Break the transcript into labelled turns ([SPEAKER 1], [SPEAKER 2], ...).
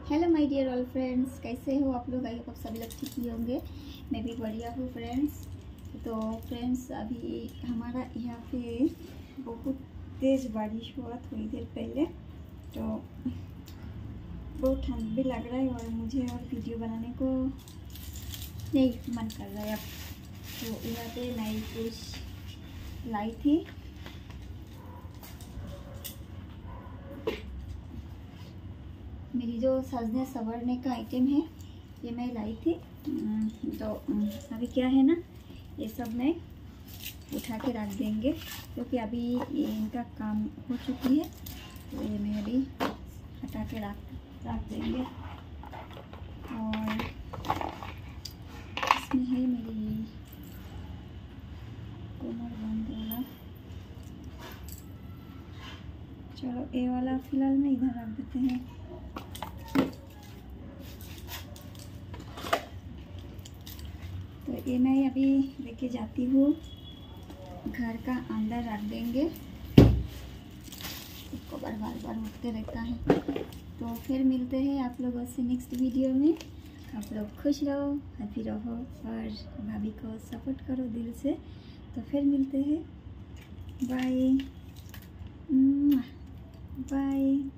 [SPEAKER 1] Hello my dear all friends, कैसे हो आप लोग? आई होप सभी लोग ठीक ही होंगे। मैं भी बढ़िया हूँ फ्रेंड्स। तो फ्रेंड्स, अभी हमारा यहाँ पे बहुत तेज़ बारिश हुआ थोड़ी देर पहले, तो बहुत ठंड भी लग रहा है और मुझे और वीडियो बनाने को नहीं मन कर रहा है अब। तो यहाँ पे मैं कुछ लाई थी, मेरी जो सजने संवरने का आइटम है ये मैं लाई थी। तो अभी क्या है ना, ये सब मैं उठा के रख देंगे क्योंकि अभी ये इनका काम हो चुकी है। तो ये मैं अभी हटा के रख देंगे। और इसमें है मेरी कोमर बंद वाला, चलो ये वाला फिलहाल में इधर रख देते हैं। तो ये मैं अभी लेके जाती हूँ, घर का अंदर रख देंगे, इसको बार बार उठते रहता है। तो फिर मिलते हैं आप लोगों से नेक्स्ट वीडियो में। आप लोग खुश रहो, हैप्पी रहो और भाभी को सपोर्ट करो दिल से। तो फिर मिलते हैं, बाय बाय।